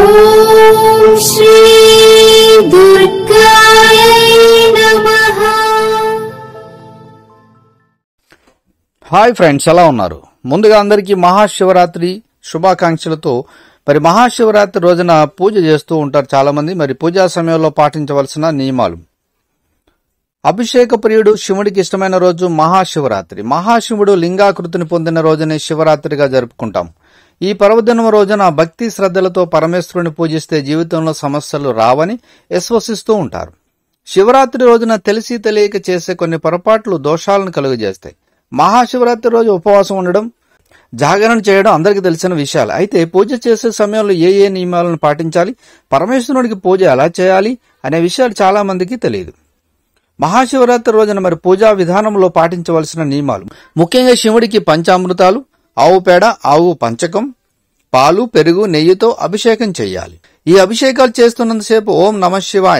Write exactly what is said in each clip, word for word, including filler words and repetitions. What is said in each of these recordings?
ఓం శ్రీ దుర్గాయ నమః. Hi friends, ఎలా ఉన్నారు? ముందుగా అందరికీ మహాశివరాత్రి శుభాకాంక్షలతో మరి మహాశివరాత్రి రోజున పూజ చేస్తూ ఉంటారు చాలా మంది. మరి పూజా సమయంలో పాటించవలసిన నియమాలు. అభిషేక ప్రియుడు శివుడికి ఇష్టమైన రోజు మహాశివరాత్రి. మహాశివుడు లింగాకృతిని పొందిన రోజునే శివరాత్రిగా జరుపుకుంటాం. ఈ పర్వదినం రోజున భక్తి శ్రద్ధలతో పరమేశ్వరుని పూజిస్తే జీవితంలో సమస్యలు రావని విశ్వసిస్తూ ఉంటారు. శివరాత్రి రోజున తెలిసి తెలియక చేసే కొన్ని పొరపాట్లు దోషాలను కలుగజేస్తాయి. మహాశివరాత్రి రోజు ఉపవాసం ఉండడం, జాగరణ చేయడం అందరికీ తెలిసిన విషయాలు. అయితే పూజ చేసే సమయంలో ఏ ఏ నియమాలను పాటించాలి, పరమేశ్వరుడికి పూజ ఎలా చేయాలి అనే విషయాలు చాలా మందికి తెలియదు. మహాశివరాత్రి రోజున మరి పూజా విధానంలో పాటించవలసిన నియమాలు. ముఖ్యంగా శివుడికి పంచామృతాలు, ఆవు పేడ, ఆవు పంచకం, పాలు, పెరుగు, నెయ్యితో అభిషేకం చేయాలి. ఈ అభిషేకాలు చేస్తున్నంతసేపు ఓం నమః శివాయ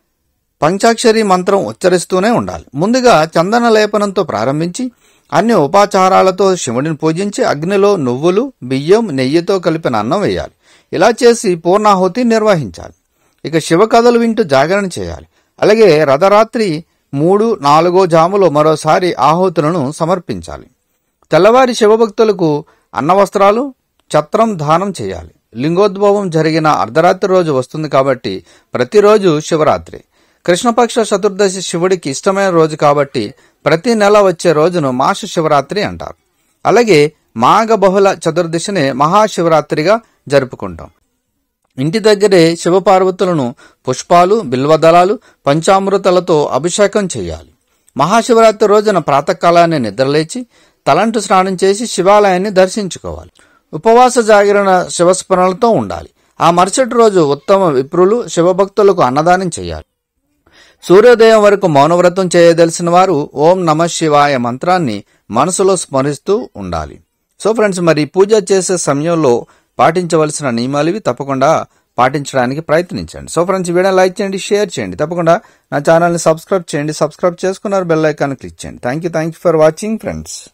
పంచాక్షరి మంత్రం ఉచ్చరిస్తూనే ఉండాలి. ముందుగా చందన లేపనంతో ప్రారంభించి అన్ని ఉపాచారాలతో శివుడిని పూజించి అగ్నిలో నువ్వులు, బియ్యం, నెయ్యితో కలిపిన అన్నం వేయాలి. ఇలా చేసి పూర్ణాహుతి నిర్వహించాలి. ఇక శివ కథలు వింటూ జాగరణ చేయాలి. అలాగే రథరాత్రి మూడు నాలుగో జాములో మరోసారి ఆహుతులను సమర్పించాలి. తెల్లవారి శివభక్తులకు అన్నవస్త్రాలు, ఛత్రం దానం చేయాలి. లింగోద్భవం జరిగిన అర్ధరాత్రి రోజు వస్తుంది కాబట్టి ప్రతిరోజు శివరాత్రి. కృష్ణపక్ష చతుర్దశి శివుడికి ఇష్టమైన రోజు కాబట్టి ప్రతి నెల వచ్చే రోజును మాస శివరాత్రి అంటారు. అలాగే మాఘ బహుళ చతుర్దశినే మహాశివరాత్రిగా జరుపుకుంటాం. ఇంటి దగ్గరే శివపార్వతులను పుష్పాలు, బిల్వదళాలు, పంచామృతాలతో అభిషేకం చేయాలి. మహాశివరాత్రి రోజున ప్రాతకాలాన్ని నిద్రలేచి తలంటు స్నానం చేసి శివాలయాన్ని దర్శించుకోవాలి. ఉపవాస జాగరణ శివస్మరణలతో ఉండాలి. ఆ మరుసటి రోజు ఉత్తమ విప్రులు శివభక్తులకు అన్నదానం చేయాలి. సూర్యోదయం వరకు మౌనవ్రతం చేయదలిసిన వారు ఓం నమః శివాయ మంత్రాన్ని మనసులో స్మరిస్తూ ఉండాలి. సో ఫ్రెండ్స్, మరి పూజ చేసే సమయంలో పాటించవలసిన నియమాలు ఇవి. తప్పకుండా పాటించడానికి ప్రయత్నించండి. సో ఫ్రెండ్స్, వీడియో లైక్ చేయండి, షేర్ చేయండి. తప్పకుండా నా ఛానల్ని సబ్స్క్రైబ్ చేయండి. సబ్స్క్రైబ్ చేసుకున్నారు బెల్ ఐకాన్ క్లిక్ చేయండి. Thank you thank you for watching friends.